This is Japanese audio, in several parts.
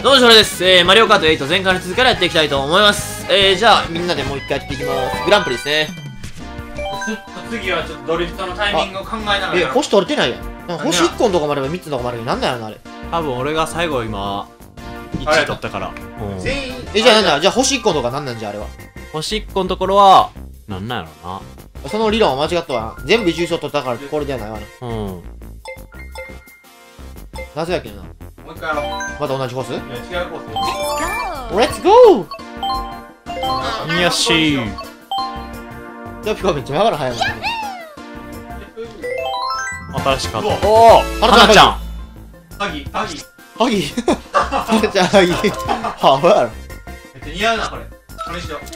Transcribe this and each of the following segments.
どうも、ショラです。マリオカート8前回の続きからやっていきたいと思います。じゃあ、みんなでもう一回やっていきます。グランプリですね。 次はちょっとドリフトのタイミングを考えながら。 星取れてないやん。なんか星1個のとこまでは3つのとこまでなんだよな、あれ。 多分俺が最後今、1位取ったから。 全員。 じゃあなんだ、じゃあ星1個のとこは何なんじゃ、あれは。 星1個のところは、なんなんやろその理論は間違ったわ。全部重賞取ったからこれではないわな。 な。 なぜやけんな。 もう一回やろう。 また同じコース？ いや、違うコース。 レッツゴー！ よしー。 じゃあピコめっちゃ曲がる早いもんね。 新しかった。 おおー花ちゃん。 ハギ。 ハギ花ちゃんハギ。ハーフやろ。 めっちゃ似合うな、これ。これにしよう。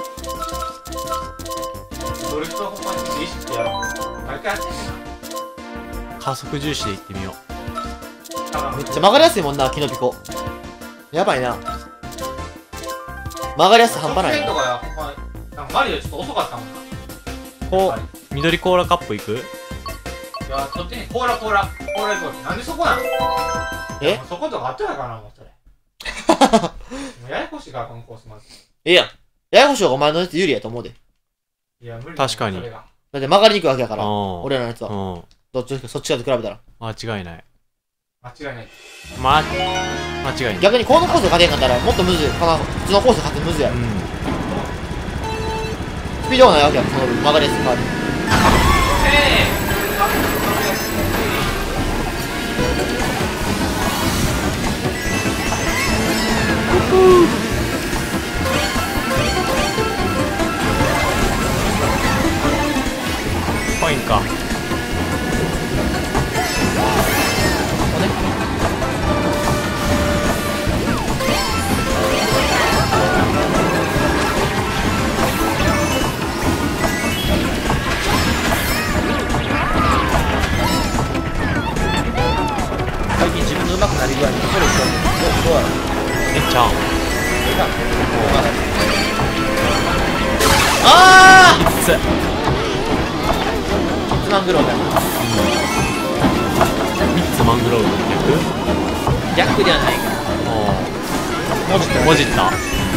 ドリフトほんまに意識してやろう。毎回やってんねん加速重視でいってみよう。 な。 めっちゃ曲がりやすいもんな、キノピコ。やばいな。曲がりやすさ半端ないな。 直線とかや、ほんま、なんかマリオちょっと遅かったもんな。 こう、緑コーラカップいく？ いや、そっちにコーラ行こう。なんでそこなん？ え？ そことかあったやかな、もうそれ。もうややこしいから、このコースまず。 ええやん。ややこしい方がお前のやつ有利やと思うで。 いや、無理確かにそれがだって曲がりにくいわけやから、 うん俺らのやつは。そっちかと比べたら。 間違いない。 間違いない。 間違いない。 逆にこのコース勝てんかったらもっとむずい。普通のコース勝ってむずいやろ。スピードがないわけやん、その曲がりやすい代わりに。 コインか。 最近自分の上手くなり具合に心をしてる。どうやろ。 えっちゃん。 あいつ。 ーマングローブやな。 3つマングローブの逆ではないか。 逆？もじった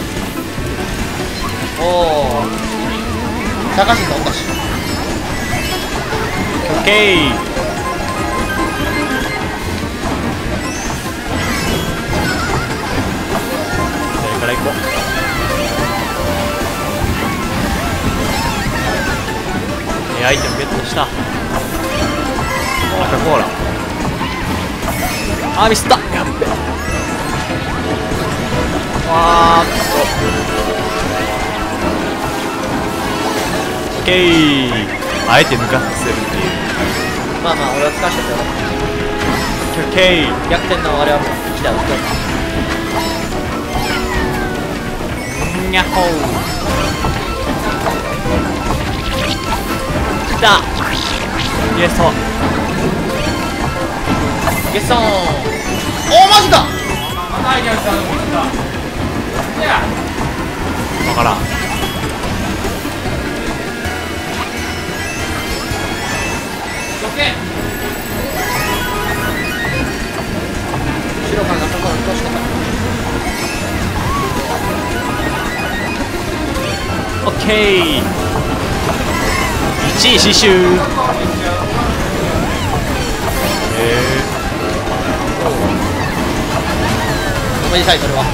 おお。高橋さんおったし。 オッケー。それから行こう。アイテムゲットした。赤コーラ。あーミスった。やっべ。オッケー。あえて抜かせるっていう。 まあまあ、俺は使わせてよ。 オッケー。 逆転のあれはもう来たわ。 にゃっほー。来た。イエスト。 ゲッソン。おー、マジか。 またアイデアしたの見た。いや。 わからん。 初見。 後ろから中からどうしかった。 オッケー。1位死守。 おめでたい、それは。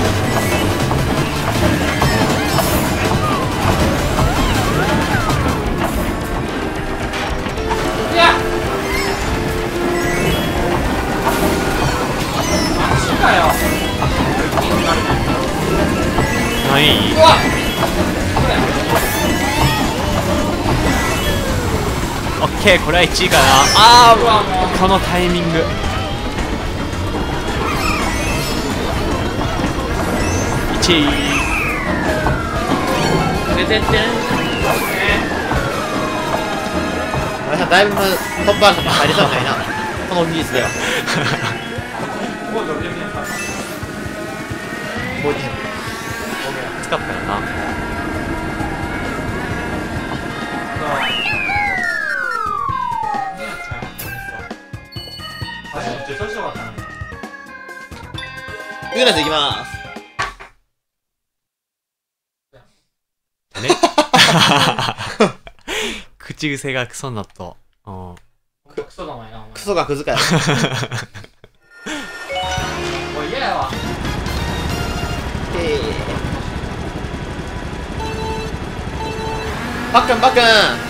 いや。マジかよ。 何位？ うわ。 オッケー、これは1位かな。あー、このタイミング。1位。 でてってん。お前さん、だいぶトップ争いに入りそうないな。この技術では。 もうどれでもいいですか。 覚えてへん。 使ったよな。 調子よかったな。 グーナスいきまね口癖がクソになった。 クソだお前なお前。 クソがクズかよ。 もう嫌やわ。 パックンパックン。 パックンパックン。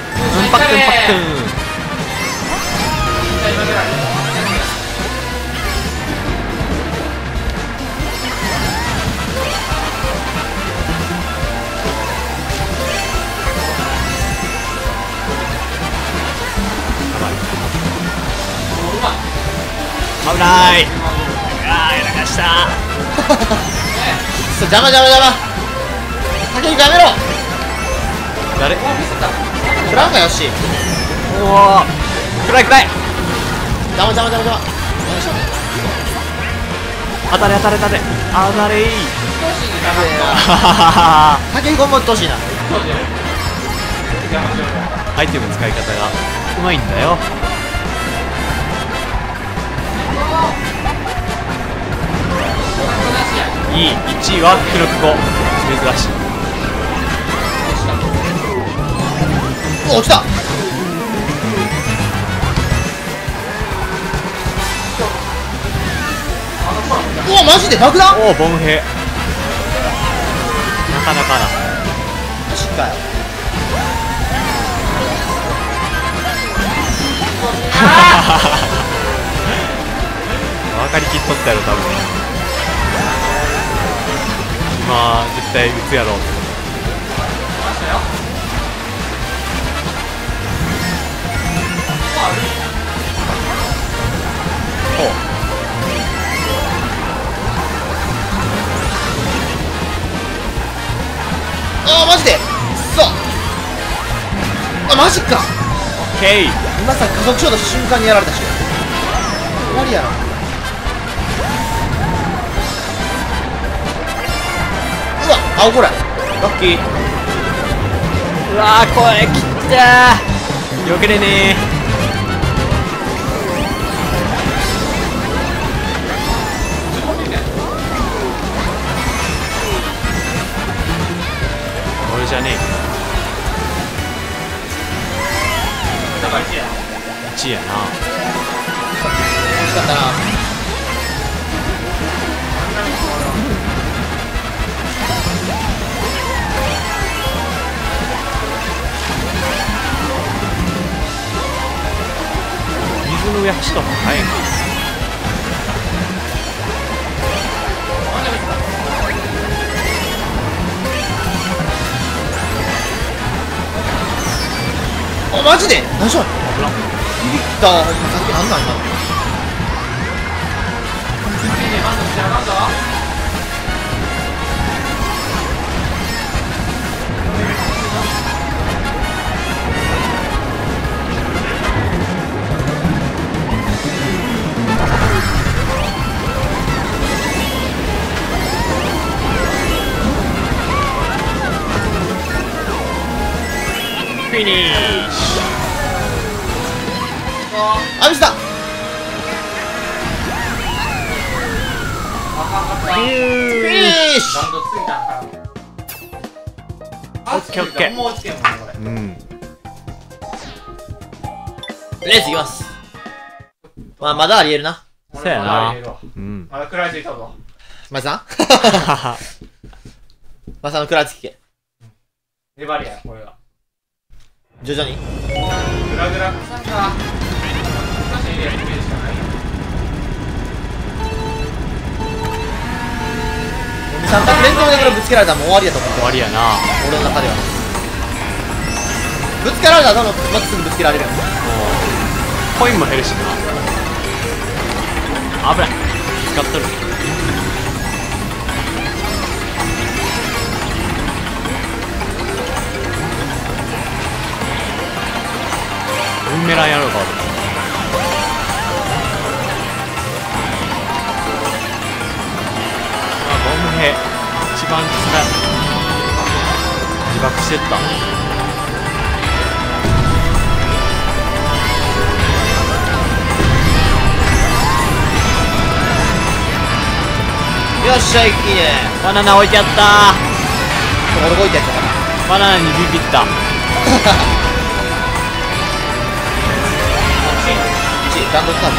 危ない。ああ、やらかした。 邪魔邪魔邪魔。竹井やめろ。 誰？ フランがよし。 おお。暗い暗い。 邪魔邪魔邪魔邪魔。 当たれ当たれ当たれ。当たれい。 竹井頑張ってほしいな。 アイテム使い方がうまいんだよ。いい。1位は記録5。珍しい。 おお、来た。おお、マジで爆弾。 おお、ボンヘ。なかなかな。 マジかよ。 分かりきっとったやろ多分。今絶対撃つやろうって。 ああ、マジで。そう。あ、マジか。 オッケー。 今さ加速しようとした瞬間にやられたし。終わりやな。うわ、青これ。ラッキー。 うわー、声切ったー。よけれねー。俺じゃねえ。1位やな。 惜しかったな。 水の上走った方が早いな。 あ、マジで何しよう。ビビったわ、ほんま。さっきなんなん今の。 フィニッシあ、ミスった。フィニッシュ。 ラウンドついたんかな。 オッケーオッケー。 もう落ちてんもんこれ。 ュ。うん。 レースいきます。まあ、まだありえるな。 そうやな。うん。 まだ食らいついたぞ。 マジさんマジさんの食らいつき系。 粘りやこれが。 徐々に。 グラグラさんが難しいエリアにイメージしかないよ。 2、3択連続でこれぶつけられたらもう終わりやと思う。 終わりやな。 俺の中では。ぶつけられたらまたすぐぶつけられるやん。 コインも減るしな。危ない。使っとる。ブーメランやろうか。ボムヘ一番自爆してった。 よよっしゃ、いいね。 バナナ置いてあった。 俺動いてやったから。 バナナにビビった。 1位、ダントツだ。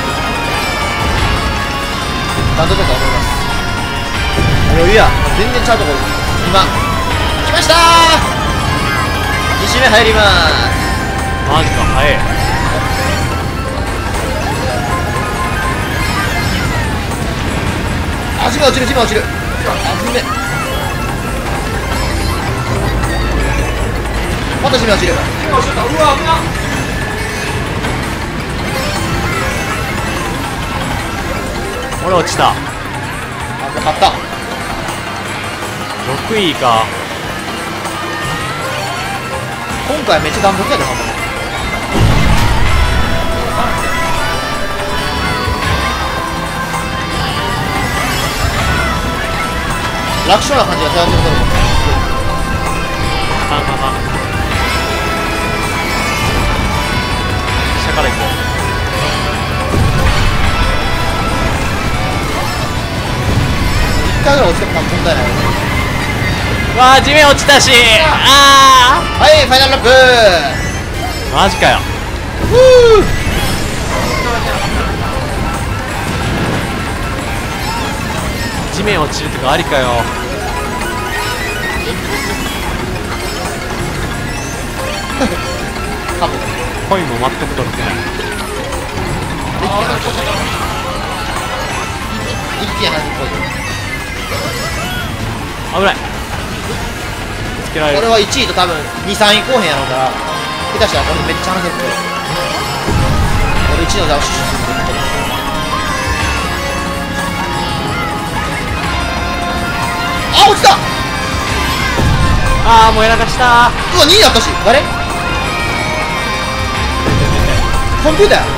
ダントツだと思います。余裕や。全然ちゃうところ。今、来ましたー。2周目入りまーす。 マジか、早い。 あ、地面落ちる、地面落ちる。あ、地面。また地面落ちる。 うわ、危な。 俺落ちた。 あ、勝った。 6位か。 今回めっちゃダントツやで、ほんまに。楽勝な感じが漂ってると思う。 下から行こ 1回ぐらい落ちても多分問題ない。 う。わあ、地面落ちたし。あはい、ファイナルラップー、マジかよ。地面落ちるとかありかよ。 多分コインも全く取れてない。 一気に入ってこい。 危ない。ぶつけられる。 これは1位と多分2、3位後編やろうから、下手したらこれめっちゃ離せる。俺1位の座を死守するってこと。あ、落ちた。 ああ、もうやらかした。 うわ、2位だったし。誰？コンピューターや。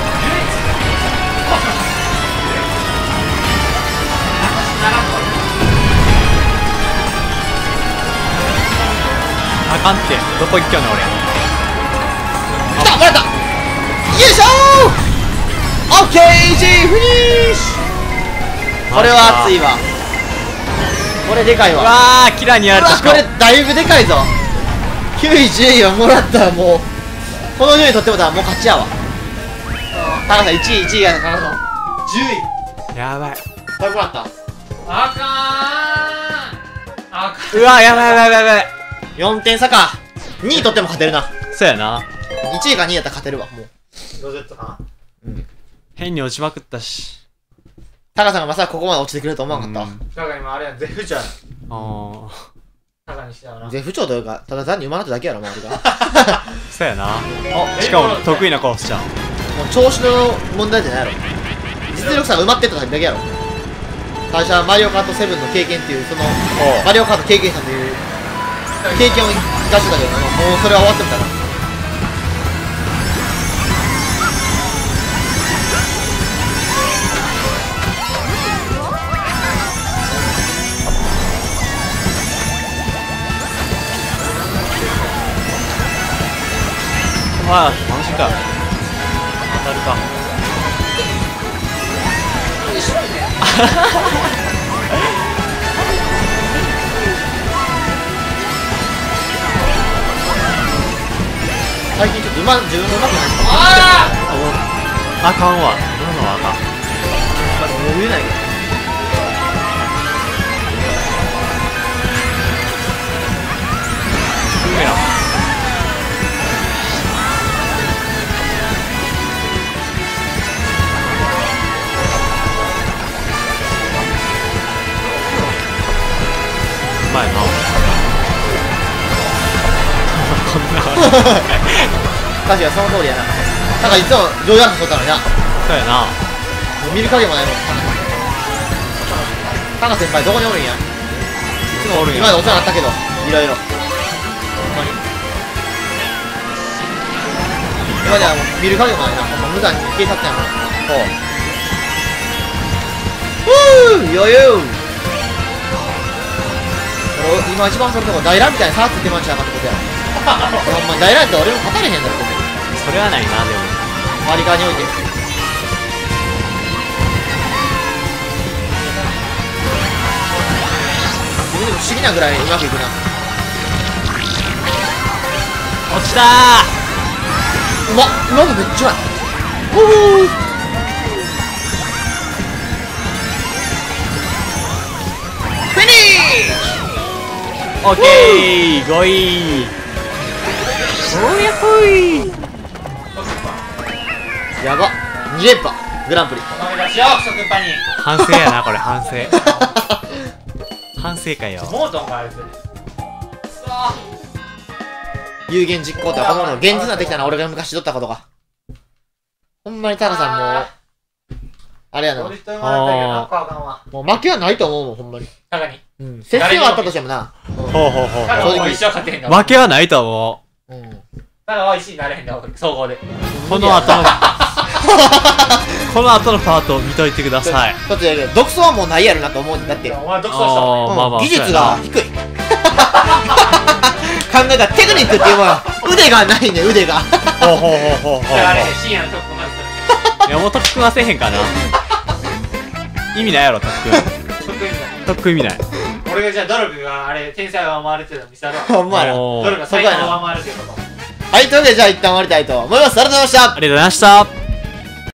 あかんって。どこ行っちゃうの俺。 来た、もらった。よいしょー。オッケー、1位フィニッシュ。これは熱いわ。これでかいわ。 うわー、キラーにやられた。しこれだいぶでかいぞ。9位10位はもらったらもうこの順位取ってもたらもう勝ちやわ。高橋さん1位1位やからの10位やばい。 これもらった。 あかーん。あかん。 うわ、やばいやばいやばい。 4点差か。2位取っても勝てるな。 そうやな。 1位か2位やったら勝てるわ。もうロゼットかな。 変に落ちまくったし。 タカさんがまさかここまで落ちてくれると思わなかったわ。 だから今あれや、絶不調や。 あタカにしてはな。 絶不調というかただ単に馬なっただけやろ周りが。 あ、そうやな。しかも得意なコースじゃん。 もう調子の問題じゃないやろ。実力差が埋まってっただけやろ。最初はマリオカート7の経験っていうそのマリオカート経験者という経験を出してたけどもうそれは終わってたな。 ああ、マジか。当たるか。 最近ちょっと自分のうまくない。 あかんわ。今のはあかん。 余裕ないけど。 低めや。うまいな。こんな。 確かにその通りやな。なんかいつも上手そうだのにな。 そうやな。 見る影もないもん。タカ先輩どこにおるんや。いつもおるんや今までお世話になったけどいろいろ。今ではもう見る影もないな。ほんま無残に警察やもん。ほう。余裕。今一番それとこ大乱みたいに差ついてまんちゃうかってことや。ほんま大乱って俺も勝たれへんだろ。 それはないな、でも。 周り側において。 思議なぐらいうまくいくな。 落ちたうまっ、今のめっちゃうまい。おおフィニッシー。オッケー、5位。おやほい。 ュ。やば、2連覇グランプリ。 おめでとうしよう、クソクッパに。 反省やなこれ、反省。反省かよ。 モートンがあるやつ。くそー。 有言実行ってこのもの現実になってきたな。俺が昔しとったことが。ほんまにタカさんもあれやな。 俺一人もらったけど、なんかあかんわ。 もう負けはないと思うもん、ほんまに。 タカに。 うん。接戦はあったとしてもな。 ほうほうほうタカほはもう一生勝てへんう。 の。 負けはないと思う。 うん。 タカは石になれへんの、総合で。 この後のこの後のパートを見といてください。 だって独走はもうないやろなと思うんだって。 お前独走したもんね。 まあまあ技術が低い。考えたテクニックっていうものは腕がないね、腕が。 ほうほうほうほうほう。 あれ、深夜の特訓まずする。 いやもう特訓はせえへんかな。意味ないやろ特訓。 特訓みたいな。 特訓意味ない。 俺がじゃあドルクがあれ天才を上回るっていうのを見せたらほんまやな。 おードルクが最高を上回るっていうこと。 はい、というわけでじゃあ一旦終わりたいと思います。ありがとうございました。 ありがとうございました。